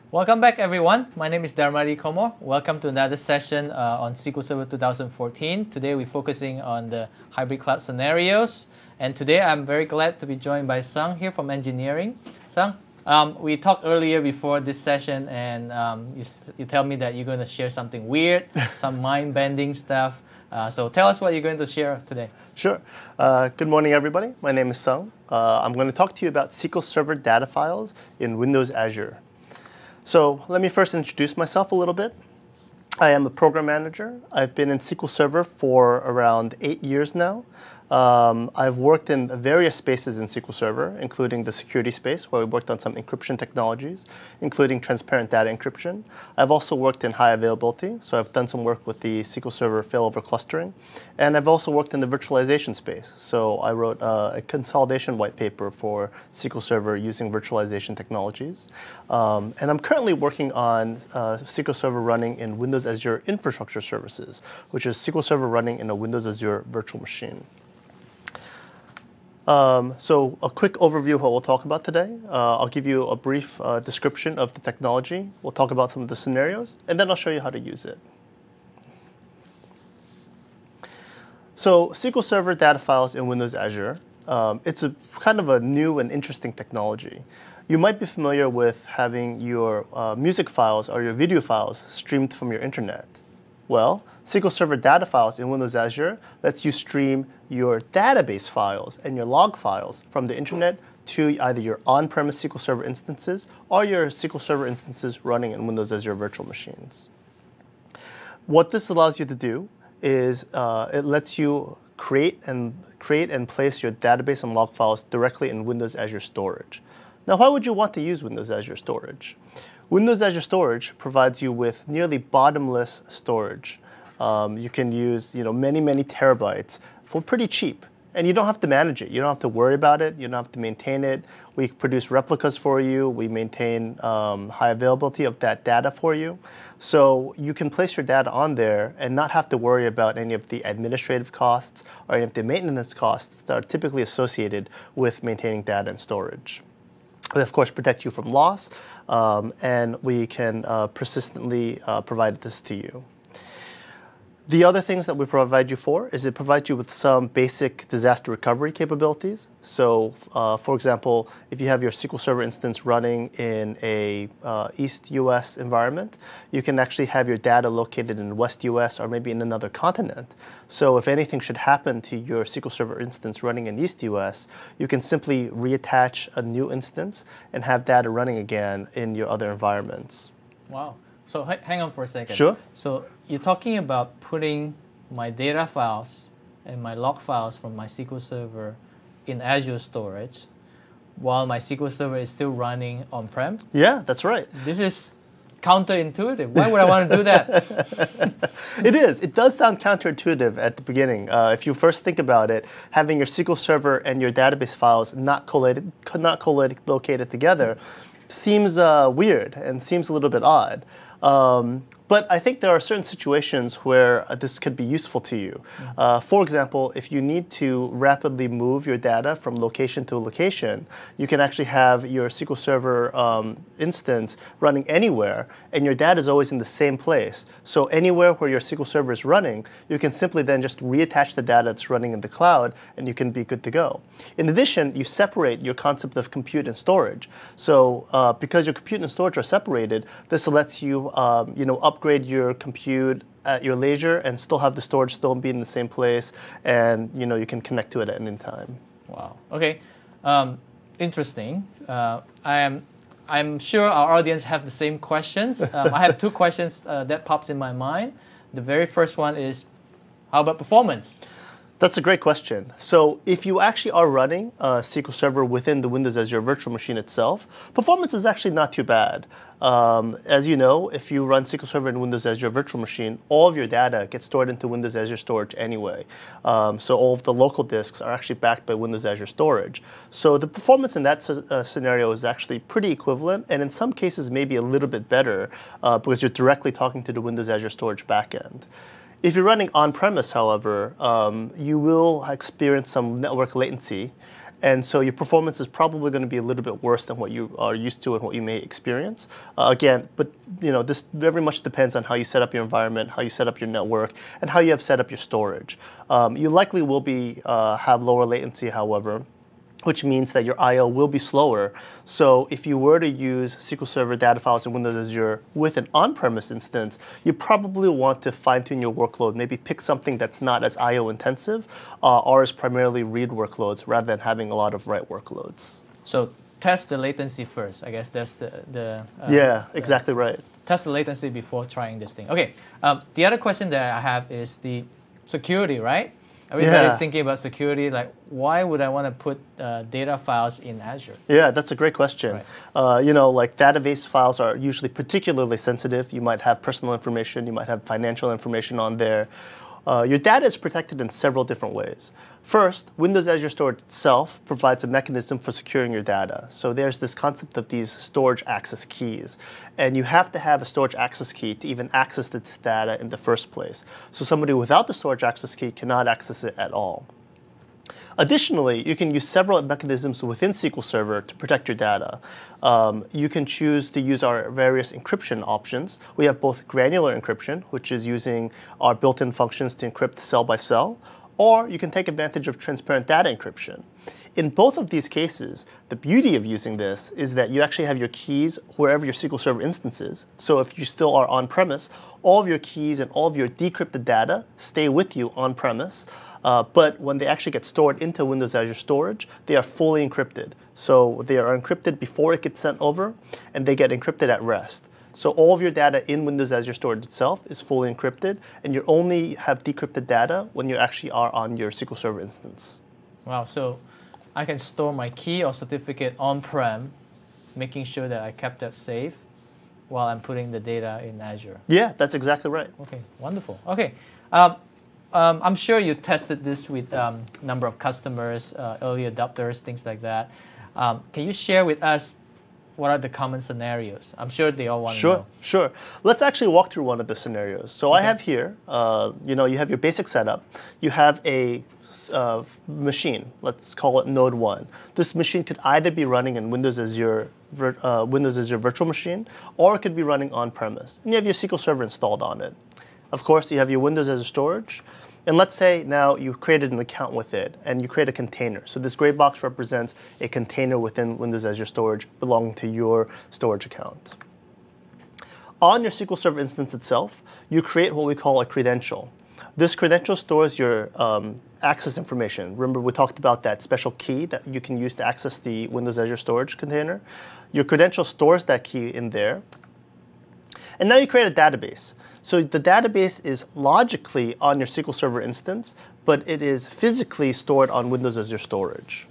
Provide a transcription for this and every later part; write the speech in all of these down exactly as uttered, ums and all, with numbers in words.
Welcome back, everyone. My name is Darmadi Komor. Welcome to another session uh, on S Q L Server two thousand fourteen. Today we're focusing on the hybrid cloud scenarios. And today I'm very glad to be joined by Sung here from engineering. Sung, um, we talked earlier before this session, and um, you, you tell me that you're going to share something weird, some mind-bending stuff. Uh, so tell us what you're going to share today. Sure. Uh, good morning, everybody. My name is Sung. Uh, I'm going to talk to you about S Q L Server data files in Windows Azure. So let me first introduce myself a little bit. I am a program manager. I've been in S Q L Server for around eight years now. Um, I've worked in various spaces in S Q L Server, including the security space, where we worked on some encryption technologies, including transparent data encryption. I've also worked in high availability, so I've done some work with the S Q L Server failover clustering. And I've also worked in the virtualization space. So I wrote uh, a consolidation white paper for S Q L Server using virtualization technologies. Um, and I'm currently working on uh, S Q L Server running in Windows Azure Infrastructure Services, which is S Q L Server running in a Windows Azure virtual machine. Um, so a quick overview of what we'll talk about today. Uh, I'll give you a brief uh, description of the technology. We'll talk about some of the scenarios, and then I'll show you how to use it. So S Q L Server data files in Windows Azure. Um, it's a kind of a new and interesting technology. You might be familiar with having your uh, music files or your video files streamed from your Intranet. Well, S Q L Server data files in Windows Azure lets you stream your database files and your log files from the Intranet to either your on-premise S Q L Server instances or your S Q L Server instances running in Windows Azure virtual machines. What this allows you to do is uh, it lets you create and create and place your database and log files directly in Windows Azure Storage. Now, why would you want to use Windows Azure Storage? Windows Azure Storage provides you with nearly bottomless storage. Um, you can use you know, many, many terabytes for pretty cheap. And you don't have to manage it. You don't have to worry about it. You don't have to maintain it. We produce replicas for you. We maintain um, high availability of that data for you. So you can place your data on there and not have to worry about any of the administrative costs or any of the maintenance costs that are typically associated with maintaining data and storage. We, of course, protect you from loss, um, and we can uh, persistently uh, provide this to you. The other things that we provide you for is it provides you with some basic disaster recovery capabilities. So, uh, for example, if you have your S Q L Server instance running in a uh, East U S environment, you can actually have your data located in West U S or maybe in another continent. So if anything should happen to your S Q L Server instance running in East U S, you can simply reattach a new instance and have data running again in your other environments. Wow. So hang on for a second. Sure. So you're talking about putting my data files and my log files from my S Q L Server in Azure storage while my S Q L Server is still running on-prem? Yeah, that's right. This is counterintuitive. Why would I want to do that? It is. It does sound counterintuitive at the beginning. Uh, if you first think about it, having your S Q L Server and your database files not collated, not co-located together seems uh, weird and seems a little bit odd. Um, but I think there are certain situations where uh, this could be useful to you. Mm-hmm. Uh, for example, if you need to rapidly move your data from location to location, you can actually have your S Q L Server um, instance running anywhere, and your data is always in the same place. So anywhere where your S Q L Server is running, you can simply then just reattach the data that's running in the cloud, and you can be good to go. In addition, you separate your concept of compute and storage. So uh, because your compute and storage are separated, this lets you, um, you know, upgrade your compute at your leisure and still have the storage still be in the same place, and you know you can connect to it at any time. Wow. Okay. Um, interesting. Uh, I am. I'm sure our audience have the same questions. Um, I have two questions uh, that pops in my mind. The very first one is, how about performance? That's a great question. So if you actually are running a S Q L Server within the Windows Azure virtual machine itself, performance is actually not too bad. Um, as you know, if you run S Q L Server in Windows Azure virtual machine, all of your data gets stored into Windows Azure Storage anyway. Um, so all of the local disks are actually backed by Windows Azure Storage. So the performance in that uh, scenario is actually pretty equivalent, and in some cases maybe a little bit better uh, because you're directly talking to the Windows Azure Storage backend. If you're running on-premise, however, um, you will experience some network latency, And so your performance is probably going to be a little bit worse than what you are used to and what you may experience. Uh, again, but you know, this very much depends on how you set up your environment, how you set up your network, and how you have set up your storage. Um, you likely will be uh, have lower latency, however, which means that your I O will be slower. So if you were to use S Q L Server data files in Windows Azure with an on-premise instance, you probably want to fine-tune your workload, maybe pick something that's not as I O intensive uh, or is primarily read workloads rather than having a lot of write workloads. So test the latency first. I guess that's the... the uh, yeah, exactly the, right. Test the latency before trying this thing. Okay, um, the other question that I have is the security, right? Everybody's yeah. thinking about security, like why would I want to put uh, data files in Azure? Yeah, that's a great question. Right. Uh, you know, like database files are usually particularly sensitive. You might have personal information, you might have financial information on there. Uh, your data is protected in several different ways. First, Windows Azure Storage itself provides a mechanism for securing your data. So there's this concept of these storage access keys. And you have to have a storage access key to even access this data in the first place. So somebody without the storage access key cannot access it at all. Additionally, you can use several mechanisms within S Q L Server to protect your data. Um, you can choose to use our various encryption options. We have both granular encryption, which is using our built-in functions to encrypt cell by cell, or you can take advantage of transparent data encryption. In both of these cases, the beauty of using this is that you actually have your keys wherever your S Q L Server instance is. So if you still are on-premise, all of your keys and all of your decrypted data stay with you on-premise. Uh, but when they actually get stored into Windows Azure Storage, they are fully encrypted. So they are encrypted before it gets sent over, and they get encrypted at rest. So all of your data in Windows Azure Storage itself is fully encrypted, and you only have decrypted data when you actually are on your S Q L Server instance. Wow, so I can store my key or certificate on-prem, making sure that I kept that safe while I'm putting the data in Azure. Yeah, that's exactly right. Okay, wonderful. Okay, um, um, I'm sure you tested this with a um, number of customers, uh, early adopters, things like that. Um, can you share with us what are the common scenarios? I'm sure they all want to sure, know. Sure, sure. Let's actually walk through one of the scenarios. So okay. I have here, uh, you know, you have your basic setup. You have a uh, machine. Let's call it Node one. This machine could either be running in Windows Azure, uh, Windows Azure Virtual Machine, or it could be running on-premise. And you have your S Q L Server installed on it. Of course, you have your Windows Azure Storage. And let's say now you've created an account with it, and you create a container. So this gray box represents a container within Windows Azure Storage belonging to your storage account. On your S Q L Server instance itself, you create what we call a credential. This credential stores your um, access information. Remember, we talked about that special key that you can use to access the Windows Azure Storage container. Your credential stores that key in there. And now you create a database. So the database is logically on your S Q L Server instance, but it is physically stored on Windows Azure Storage.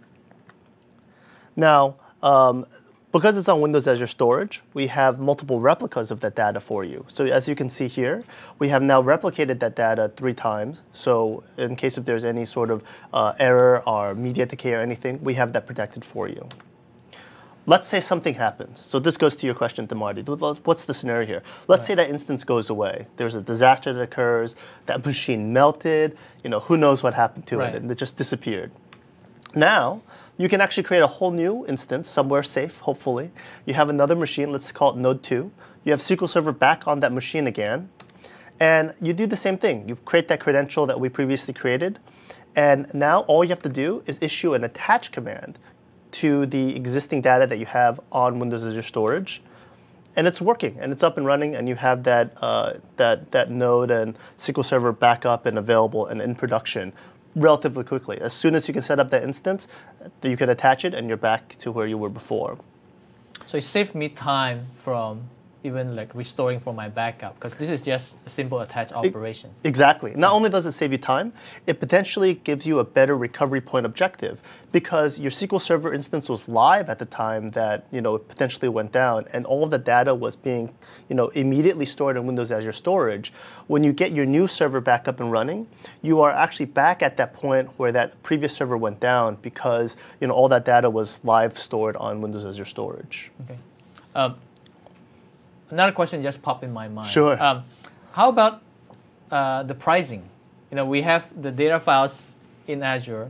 Now, um, because it's on Windows Azure Storage, we have multiple replicas of that data for you. So as you can see here, we have now replicated that data three times. So in case if there's any sort of uh, error or media decay or anything, we have that protected for you. Let's say something happens. So this goes to your question, Marty. What's the scenario here? Let's right. say that instance goes away. There's a disaster that occurs. That machine melted. You know, who knows what happened to right. it, and it just disappeared. Now, you can actually create a whole new instance somewhere safe, hopefully. You have another machine. Let's call it Node two. You have S Q L Server back on that machine again. And you do the same thing. You create that credential that we previously created. And now all you have to do is issue an attach command to the existing data that you have on Windows Azure Storage, and it's working, and it's up and running, and you have that uh, that that node and S Q L Server back up and available and in production relatively quickly. As soon as you can set up that instance, you can attach it, and you're back to where you were before. So it saved me time from even like restoring from my backup, because this is just a simple attach operation. Exactly. Not only does it save you time, it potentially gives you a better recovery point objective, because your S Q L Server instance was live at the time that you know it potentially went down, and all of the data was being you know immediately stored in Windows Azure Storage. When you get your new server back up and running, you are actually back at that point where that previous server went down, because you know all that data was live stored on Windows Azure Storage. Okay. Um, Another question just popped in my mind. Sure. Um, how about uh, the pricing? You know, we have the data files in Azure.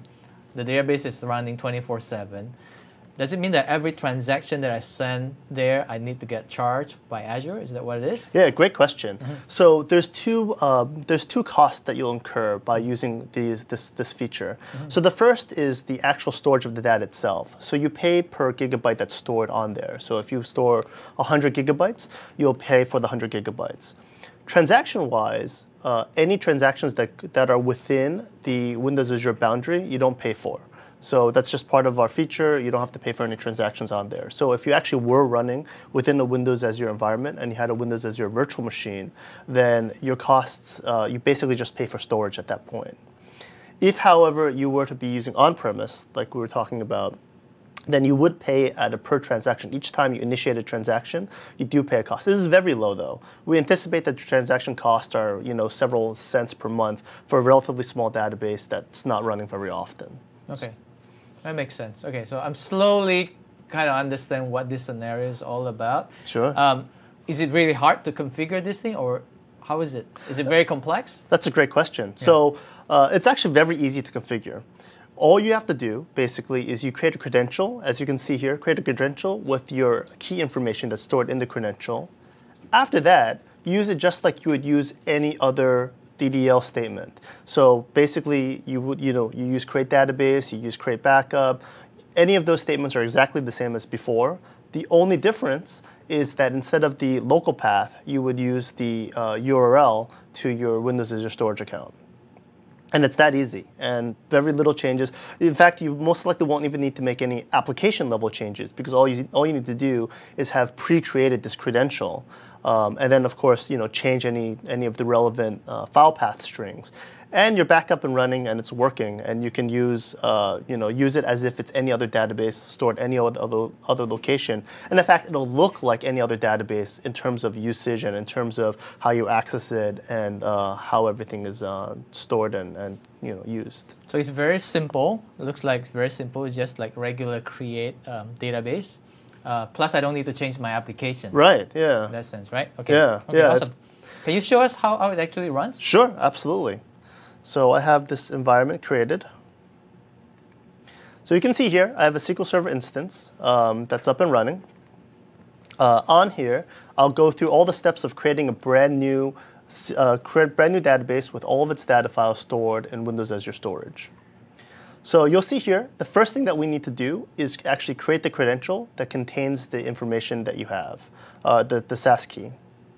the database is running twenty-four seven. Does it mean that every transaction that I send there, I need to get charged by Azure? Is that what it is? Yeah, great question. Mm-hmm. So there's two uh, there's two costs that you'll incur by using these this this feature. Mm-hmm. So the first is the actual storage of the data itself. So you pay per gigabyte that's stored on there. So if you store one hundred gigabytes, you'll pay for the one hundred gigabytes. Transaction-wise, uh, any transactions that that are within the Windows Azure boundary, you don't pay for. So that's just part of our feature. You don't have to pay for any transactions on there. So if you actually were running within a Windows Azure environment and you had a Windows Azure virtual machine, then your costs, uh, you basically just pay for storage at that point. If, however, you were to be using on-premise, like we were talking about, then you would pay at a per transaction. Each time you initiate a transaction, you do pay a cost. This is very low, though. We anticipate that the transaction costs are, you know, several cents per month for a relatively small database that's not running very often. Okay. That makes sense. Okay, so I'm slowly kind of understand what this scenario is all about. Sure. Um, is it really hard to configure this thing, or how is it? Is it very complex? That's a great question. Yeah. So uh, it's actually very easy to configure. All you have to do, basically, is you create a credential. As you can see here, create a credential with your key information that's stored in the credential. After that, use it just like you would use any other D D L statement. So basically, you would, you know, you use create database, you use create backup. Any of those statements are exactly the same as before. The only difference is that instead of the local path, you would use the uh, U R L to your Windows Azure storage account. And it's that easy, and very little changes. In fact, you most likely won't even need to make any application level changes, because all you all you need to do is have pre-created this credential, um, and then of course, you know, change any any of the relevant uh, file path strings, and you're back up and running, and it's working, and you can use uh, you know use it as if it's any other database stored any other other location. And in fact, it'll look like any other database in terms of usage and in terms of how you access it and uh, how everything is uh, stored and, and you know used. So it's very simple. It looks like very simple. It's just like regular create um, database. Uh, plus, I don't need to change my application. Right. Yeah. In that sense, right? Okay. Yeah. Okay, yeah. awesome. Can you show us how, how it actually runs? Sure. Absolutely. So I have this environment created. So you can see here, I have a S Q L Server instance um, that's up and running. Uh, on here, I'll go through all the steps of creating a brand new, uh, create brand new database with all of its data files stored in Windows Azure Storage. So you'll see here, the first thing that we need to do is actually create the credential that contains the information that you have, uh, the, the S A S key.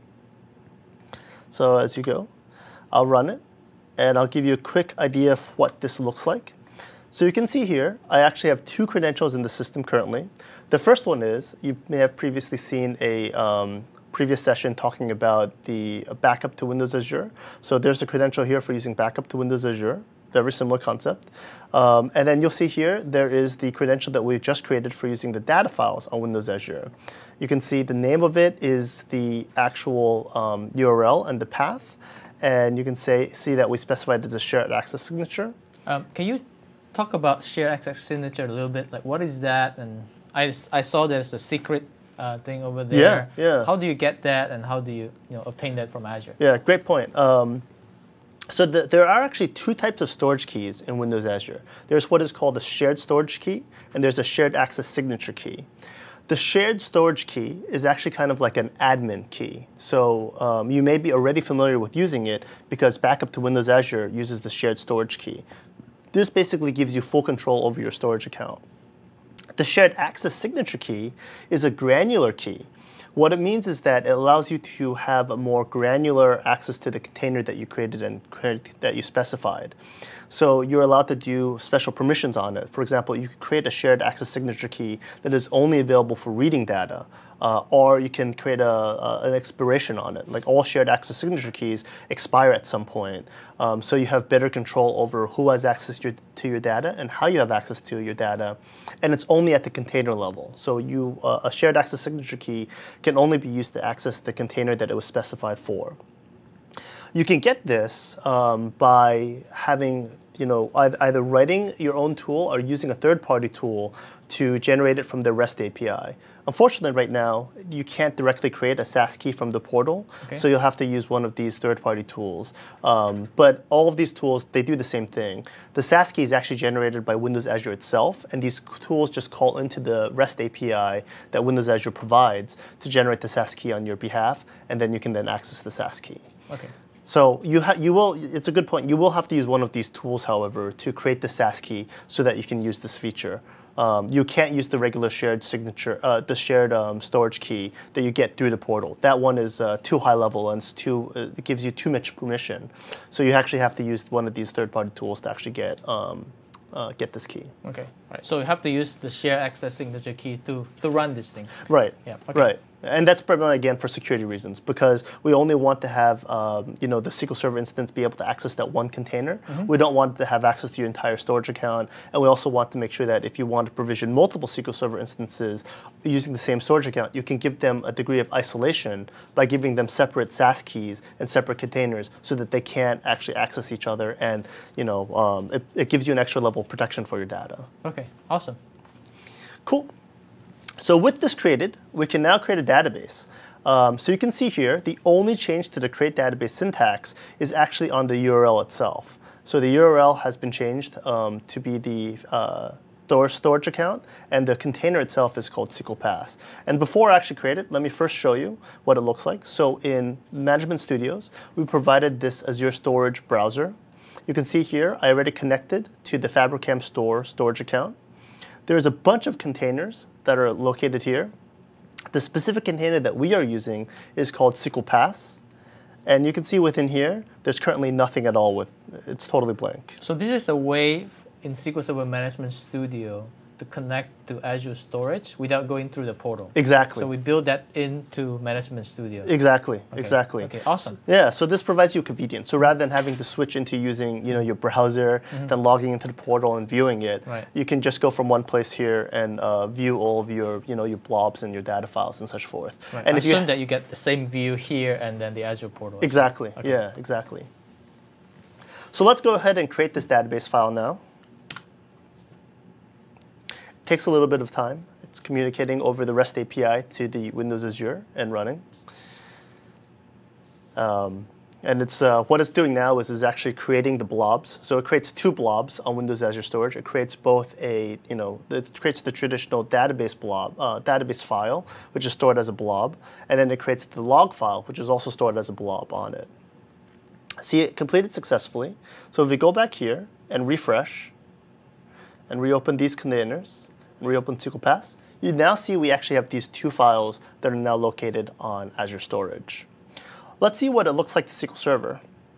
So as you go, I'll run it, and I'll give you a quick idea of what this looks like. So you can see here, I actually have two credentials in the system currently. The first one is, you may have previously seen a um, previous session talking about the backup to Windows Azure. So there's a credential here for using backup to Windows Azure. Very similar concept. Um, and then you'll see here, there is the credential that we've just created for using the data files on Windows Azure. You can see the name of it is the actual um, U R L and the path. And you can say, see that we specified it as a shared access signature. Um, can you talk about shared access signature a little bit? Like, what is that? And I, I saw there's a secret uh, thing over there. Yeah, yeah. How do you get that, and how do you, you know, obtain that from Azure? Yeah, great point. Um, So the, there are actually two types of storage keys in Windows Azure. There's what is called a shared storage key, and there's a shared access signature key. The shared storage key is actually kind of like an admin key. So um, you may be already familiar with using it because backup to Windows Azure uses the shared storage key. This basically gives you full control over your storage account. The shared access signature key is a granular key. What it means is that it allows you to have a more granular access to the container that you created and that you specified. So you're allowed to do special permissions on it. For example, you could create a shared access signature key that is only available for reading data, uh, or you can create a, a, an expiration on it. Like all shared access signature keys expire at some point. Um, so you have better control over who has access to your, to your data and how you have access to your data. And it's only at the container level. So you, uh, a shared access signature key can only be used to access the container that it was specified for. You can get this um, by having, you know, either writing your own tool or using a third-party tool to generate it from the REST A P I. Unfortunately, right now, you can't directly create a SaaS key from the portal, okay. so you'll have to use one of these third-party tools. Um, but all of these tools, they do the same thing. The SaaS key is actually generated by Windows Azure itself, and these tools just call into the REST A P I that Windows Azure provides to generate the SaaS key on your behalf, and then you can then access the SaaS key. Okay. So you, ha you will, it's a good point, you will have to use one of these tools, however, to create the SaaS key so that you can use this feature. Um, you can't use the regular shared signature, uh, the shared um, storage key that you get through the portal. That one is uh, too high level and it's too, uh, it gives you too much permission. So you actually have to use one of these third-party tools to actually get um, uh, get this key. Okay, all right. So you have to use the share access signature key to to run this thing. Right. Yeah. Okay. Right. And that's primarily, again, for security reasons, because we only want to have um, you know, the S Q L Server instance be able to access that one container. Mm-hmm. We don't want to have access to your entire storage account. And we also want to make sure that if you want to provision multiple S Q L Server instances using the same storage account, you can give them a degree of isolation by giving them separate SaaS keys and separate containers so that they can't actually access each other. And you know, um, it, it gives you an extra level of protection for your data. Okay, awesome. Cool. So with this created, we can now create a database. Um, so you can see here, the only change to the create database syntax is actually on the U R L itself. So the U R L has been changed um, to be the uh, storage account, and the container itself is called S Q L Pass. And before I actually create it, let me first show you what it looks like. So in Management Studios, we provided this Azure Storage browser. You can see here, I already connected to the Fabricam Store storage account. There's a bunch of containers that are located here. The specific container that we are using is called S Q L Pass. And you can see within here, there's currently nothing at all with, it's totally blank. So this is a way in S Q L Server Management Studio to connect to Azure Storage without going through the portal. Exactly. So we build that into Management Studio. Exactly, okay. exactly. Okay, awesome. Yeah, so this provides you convenience. So rather than having to switch into using, you know, your browser, mm-hmm. then logging into the portal and viewing it, right. you can just go from one place here and uh, view all of your, you know, your blobs and your data files and such forth. Right. And I if assume you that you get the same view here and then the Azure portal. Exactly, okay. yeah, exactly. So let's go ahead and create this database file now. Takes a little bit of time. It's communicating over the REST A P I to the Windows Azure and running. Um, and it's uh, what it's doing now is, is actually creating the blobs. So it creates two blobs on Windows Azure Storage. It creates both a, you know, it creates the traditional database blob, uh, database file, which is stored as a blob, and then it creates the log file, which is also stored as a blob on it. See, it completed successfully. So if we go back here and refresh and reopen these containers, reopen S Q L Pass, you now see we actually have these two files that are now located on Azure Storage. Let's see what it looks like to S Q L Server.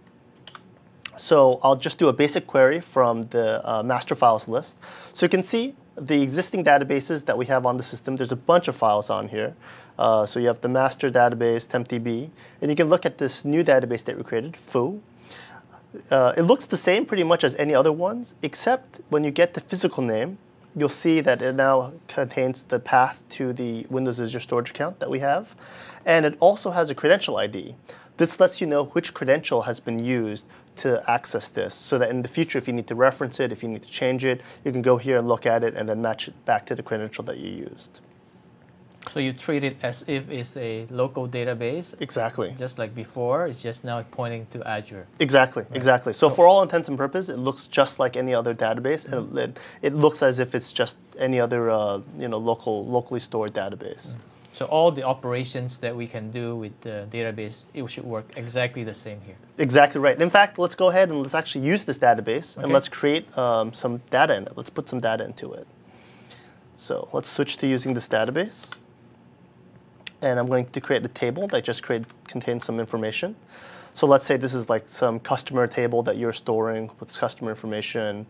So I'll just do a basic query from the uh, master files list. So you can see the existing databases that we have on the system. There's a bunch of files on here. Uh, so you have the master database, tempdb, and you can look at this new database that we created, foo. Uh, it looks the same pretty much as any other ones, except when you get the physical name, you'll see that it now contains the path to the Windows Azure Storage account that we have. And it also has a credential I D. This lets you know which credential has been used to access this, so that in the future, if you need to reference it, if you need to change it, you can go here and look at it and then match it back to the credential that you used. So you treat it as if it's a local database. Exactly. Just like before, it's just now pointing to Azure. Exactly, right. exactly. So for all intents and purposes, it looks just like any other database, mm-hmm. and it, it looks as if it's just any other uh, you know, local, locally stored database. Mm-hmm. So all the operations that we can do with the database, it should work exactly the same here. Exactly right. In fact, let's go ahead and let's actually use this database, okay. and let's create um, some data in it. Let's put some data into it. So let's switch to using this database. And I'm going to create a table that just create, contains some information. So let's say this is like some customer table that you're storing with customer information.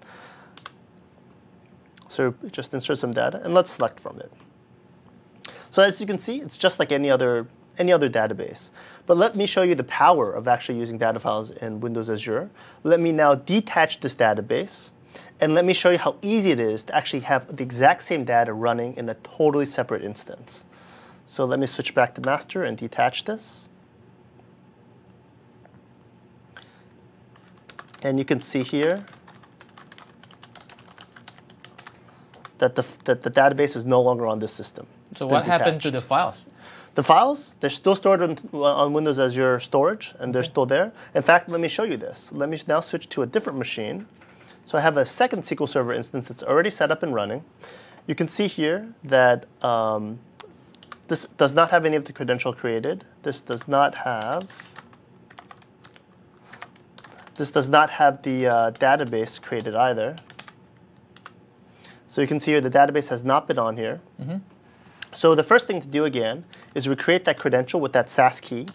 So just insert some data, and let's select from it. So as you can see, it's just like any other, any other database. But let me show you the power of actually using data files in Windows Azure. Let me now detach this database, and let me show you how easy it is to actually have the exact same data running in a totally separate instance. So let me switch back to master and detach this. And you can see here that the, that the database is no longer on this system. It's so been what happened to detached. the files? The files, they're still stored on, on Windows Azure storage, and they're Okay. still there. In fact, let me show you this. Let me now switch to a different machine. So I have a second S Q L Server instance that's already set up and running. You can see here that um, this does not have any of the credential created. This does not have this does not have the uh, database created either. So you can see here the database has not been on here. Mm-hmm. So the first thing to do again is recreate that credential with that S A S key.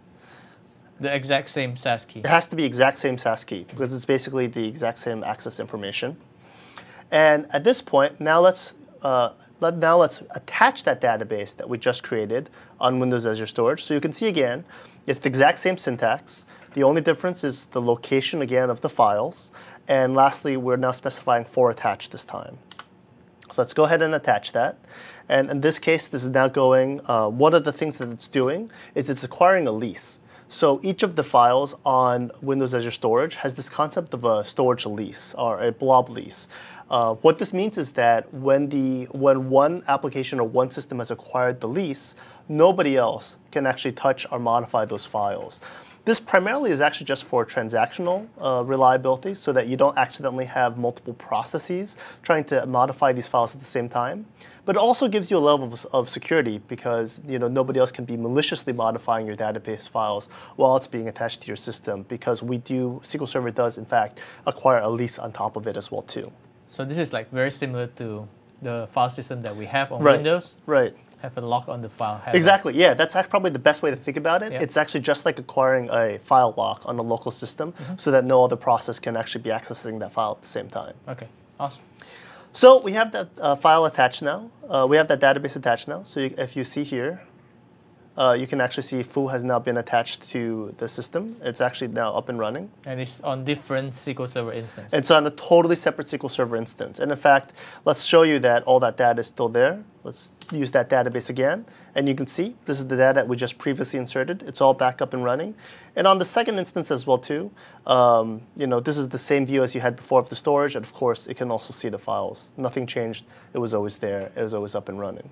The exact same S A S key. It has to be exact same S A S key because it's basically the exact same access information. And at this point, now let's uh, let, now let's attach that database that we just created on Windows Azure Storage. So you can see again, it's the exact same syntax. The only difference is the location again of the files. And lastly, we're now specifying for attach this time. So let's go ahead and attach that. And in this case, this is now going, uh, one of the things that it's doing is it's acquiring a lease. So each of the files on Windows Azure Storage has this concept of a storage lease or a blob lease. Uh, what this means is that when, the, when one application or one system has acquired the lease, nobody else can actually touch or modify those files. This primarily is actually just for transactional uh, reliability so that you don't accidentally have multiple processes trying to modify these files at the same time. But it also gives you a level of, of security because you know, nobody else can be maliciously modifying your database files while it's being attached to your system because we do, S Q L Server does in fact acquire a lease on top of it as well too. So this is like very similar to the file system that we have on Right. Windows. Right. Have a lock on the file. Have Exactly, yeah, that's actually probably the best way to think about it. Yep. It's actually just like acquiring a file lock on a local system mm-hmm. so that no other process can actually be accessing that file at the same time. Okay, awesome. So we have that uh, file attached now. Uh, we have that database attached now. So you, if you see here, uh, you can actually see foo has now been attached to the system. It's actually now up and running. And it's on different S Q L Server instance. It's on a totally separate S Q L Server instance. And in fact, let's show you that all that data is still there. Let's use that database again. And you can see this is the data that we just previously inserted. It's all back up and running. And on the second instance as well too, um, you know, this is the same view as you had before of the storage. And of course, it can also see the files. Nothing changed. It was always there. It was always up and running.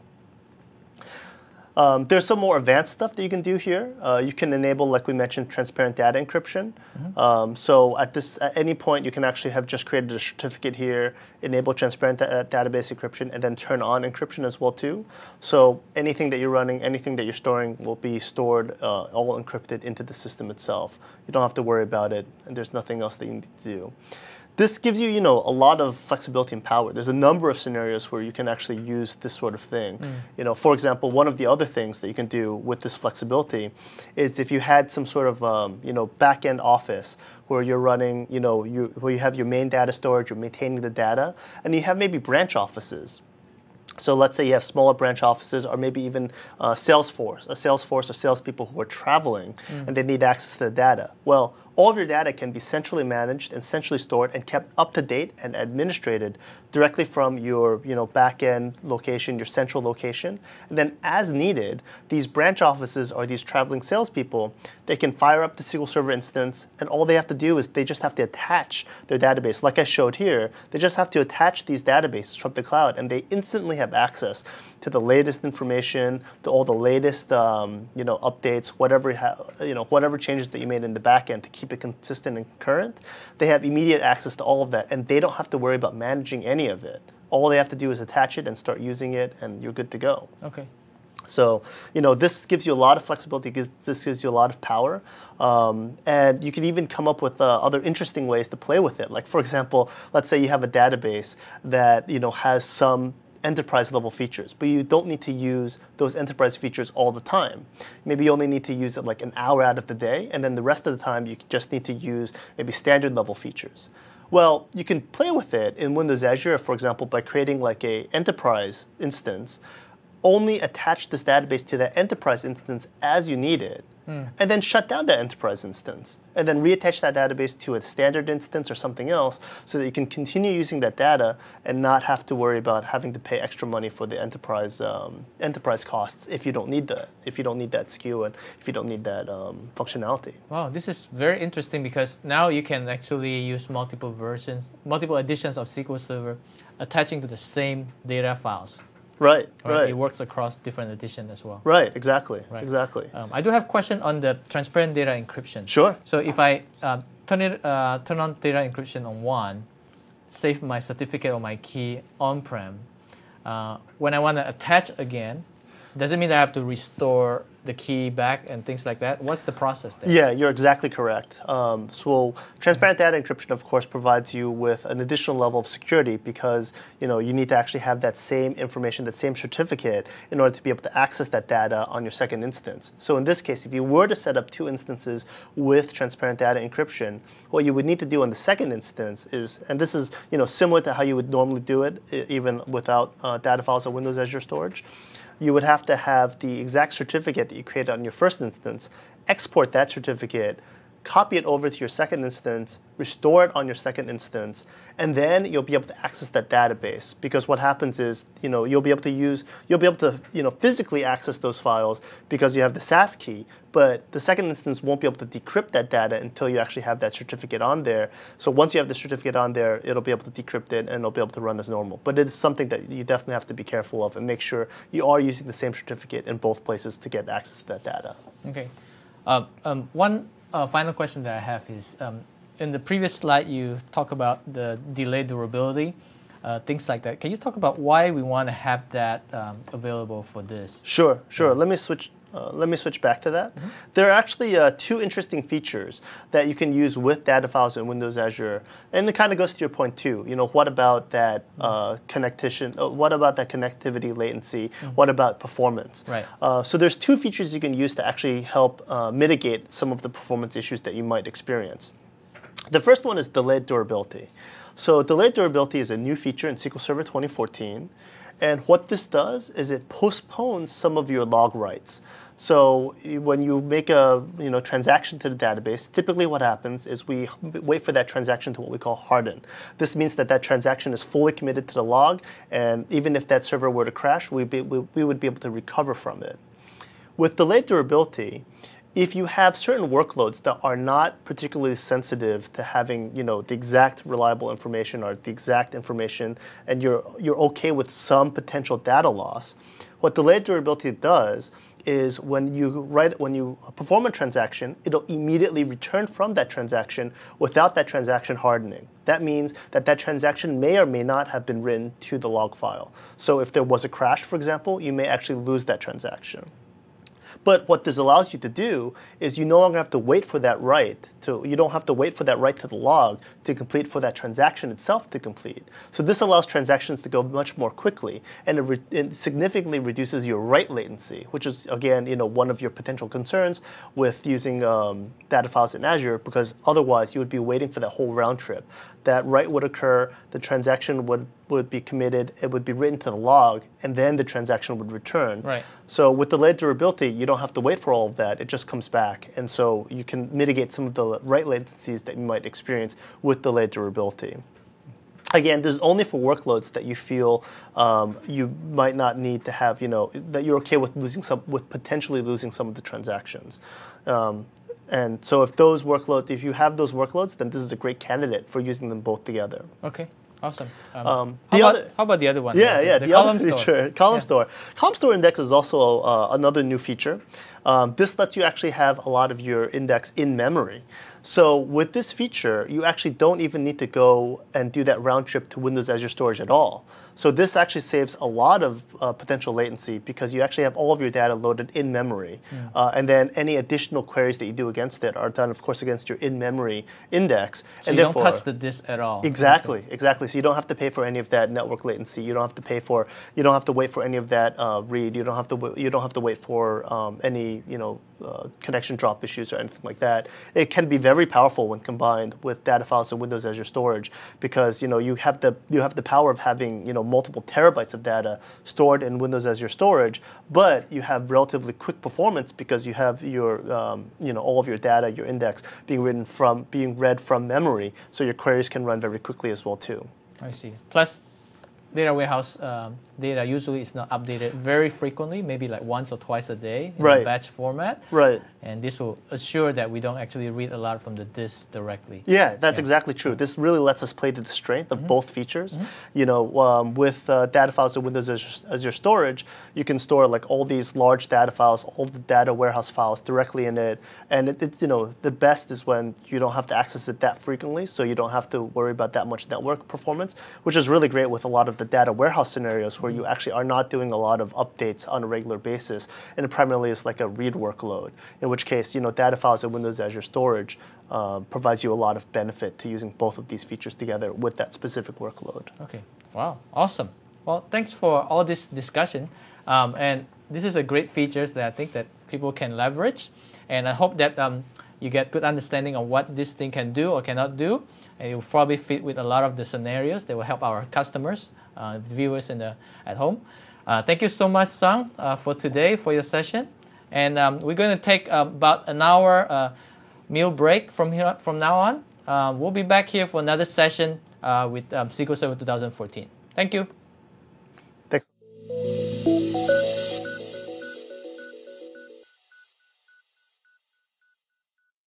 Um, there's some more advanced stuff that you can do here. Uh, you can enable, like we mentioned, transparent data encryption. Mm-hmm. um, so at this, at any point, you can actually have just created a certificate here, enable transparent da database encryption, and then turn on encryption as well too. So anything that you're running, anything that you're storing, will be stored uh, all encrypted into the system itself. You don't have to worry about it, and there's nothing else that you need to do. This gives you, you know, a lot of flexibility and power. There's a number of scenarios where you can actually use this sort of thing. Mm. You know, for example, one of the other things that you can do with this flexibility is if you had some sort of, um, you know, back-end office where you're running, you know, you, where you have your main data storage, you're maintaining the data, and you have maybe branch offices. So let's say you have smaller branch offices or maybe even uh, Salesforce, a Salesforce or salespeople who are traveling mm. and they need access to the data. Well, all of your data can be centrally managed and centrally stored and kept up to date and administrated directly from your you know, back-end location, your central location. And then as needed, these branch offices or these traveling salespeople, they can fire up the S Q L Server instance, and all they have to do is they just have to attach their database. Like I showed here, they just have to attach these databases from the cloud, and they instantly have access to the latest information, to all the latest um, you know, updates, whatever, you know, whatever changes that you made in the back end to keep it consistent and current. They have immediate access to all of that, and they don't have to worry about managing any of it. All they have to do is attach it and start using it, and you're good to go. Okay. So, you know, this gives you a lot of flexibility. This gives you a lot of power. Um, and you can even come up with uh, other interesting ways to play with it. Like, for example, let's say you have a database that, you know, has some enterprise level features, but you don't need to use those enterprise features all the time. Maybe you only need to use it like an hour out of the day, and then the rest of the time you just need to use maybe standard level features. Well, you can play with it in Windows Azure, for example, by creating like a enterprise instance. Only attach this database to that enterprise instance as you need it, mm. and then shut down that enterprise instance, and then reattach that database to a standard instance or something else so that you can continue using that data and not have to worry about having to pay extra money for the enterprise um, enterprise costs if you don't need the if you don't need that S K U and if you don't need that um, functionality. Wow, this is very interesting because now you can actually use multiple versions, multiple editions of S Q L Server attaching to the same data files. Right, right, right. It works across different editions as well. Right, exactly, right. exactly. Um, I do have a question on the transparent data encryption. Sure. So if I uh, turn it, uh, turn on data encryption on one, save my certificate or my key on-prem, uh, when I want to attach again, does it mean that I have to restore the key back and things like that? What's the process there? Yeah, you're exactly correct. Um, so transparent data encryption, of course, provides you with an additional level of security because you know you need to actually have that same information, that same certificate, in order to be able to access that data on your second instance. So in this case, if you were to set up two instances with transparent data encryption, what you would need to do on the second instance is, and this is you know similar to how you would normally do it, even without uh, data files or Windows Azure storage. You would have to have the exact certificate that you created on your first instance, export that certificate, copy it over to your second instance, restore it on your second instance, and then you'll be able to access that database. Because what happens is, you know, you'll be able to use, you'll be able to, you know, physically access those files because you have the S A S key, but the second instance won't be able to decrypt that data until you actually have that certificate on there. So once you have the certificate on there, it'll be able to decrypt it and it'll be able to run as normal. But it's something that you definitely have to be careful of and make sure you are using the same certificate in both places to get access to that data. Okay. Uh, um, one uh, final question that I have is, um, in the previous slide, you talk about the delayed durability, uh, things like that. Can you talk about why we want to have that um, available for this? Sure, sure. Yeah. Let me switch. Uh, let me switch back to that. Mm-hmm. There are actually uh, two interesting features that you can use with data files in Windows Azure, and it kind of goes to your point too. You know, what about that uh, connectivity? Uh, what about that connectivity latency? Mm-hmm. What about performance? Right. Uh, so there's two features you can use to actually help uh, mitigate some of the performance issues that you might experience. The first one is delayed durability. So delayed durability is a new feature in S Q L Server twenty fourteen. And what this does is it postpones some of your log writes. So when you make a you know, transaction to the database, typically what happens is we wait for that transaction to what we call harden. This means that that transaction is fully committed to the log, and even if that server were to crash, we'd be, we, we would be able to recover from it. With delayed durability, if you have certain workloads that are not particularly sensitive to having, you know, the exact reliable information or the exact information, and you're you're okay with some potential data loss, what delayed durability does is when you write when you perform a transaction, it'll immediately return from that transaction without that transaction hardening. That means that that transaction may or may not have been written to the log file. So if there was a crash, for example, you may actually lose that transaction. But what this allows you to do is you no longer have to wait for that write. To, you don't have to wait for that write to the log to complete for that transaction itself to complete. So this allows transactions to go much more quickly, and it, re it significantly reduces your write latency, which is, again, you know, one of your potential concerns with using um, data files in Azure, because otherwise you would be waiting for that whole round trip. That write would occur, the transaction would, would be committed, it would be written to the log, and then the transaction would return. Right. So with delayed durability, you don't have to wait for all of that. It just comes back. And so you can mitigate some of the write latencies that you might experience with delayed durability. Again, this is only for workloads that you feel um, you might not need to have, you know, that you're okay with losing some, with potentially losing some of the transactions. Um, And so if those workloads, if you have those workloads, then this is a great candidate for using them both together. Okay, awesome. Um, um, how, the about, other, how about the other one? Yeah, the, yeah, the, the column other store. Feature, column yeah. store. Column store index is also uh, another new feature. Um, this lets you actually have a lot of your index in memory. So with this feature, you actually don't even need to go and do that round trip to Windows Azure Storage at all. So this actually saves a lot of uh, potential latency because you actually have all of your data loaded in memory. Mm. Uh, and then any additional queries that you do against it are done, of course, against your in-memory index. So and you therefore, don't touch the disk at all. Exactly, exactly. So you don't have to pay for any of that network latency. You don't have to pay for, you don't have to wait for any of that uh, read. You don't have to, you don't have to wait for um, any, you know, uh, connection drop issues or anything like that. It can be very powerful when combined with data files and Windows Azure Storage, because you know you have the you have the power of having you know multiple terabytes of data stored in Windows Azure Storage, but you have relatively quick performance because you have your um, you know all of your data, your index being written from being read from memory, so your queries can run very quickly as well too. I see. Plus, data warehouse um, data usually is not updated very frequently, maybe like once or twice a day in Right. a batch format. Right. And this will assure that we don't actually read a lot from the disk directly. Yeah, that's Yeah. exactly true. This really lets us play to the strength of Mm-hmm. both features. Mm-hmm. You know, um, with uh, data files in Windows Azure, Azure Storage, you can store like all these large data files, all the data warehouse files directly in it. And it, it, you know, the best is when you don't have to access it that frequently, so you don't have to worry about that much network performance, which is really great with a lot of the data warehouse scenarios where you actually are not doing a lot of updates on a regular basis, and it primarily is like a read workload. In which case, you know, data files in Windows Azure Storage uh, provides you a lot of benefit to using both of these features together with that specific workload. Okay. Wow. Awesome. Well, thanks for all this discussion. Um, and this is a great features that I think that people can leverage. And I hope that um, you get good understanding of what this thing can do or cannot do. And it will probably fit with a lot of the scenarios that will help our customers, uh, viewers in the, at home. Uh, thank you so much, Sung, uh, for today, for your session. And um, we're going to take uh, about an hour uh, meal break from here from now on. Um, we'll be back here for another session uh, with um, S Q L Server twenty fourteen. Thank you.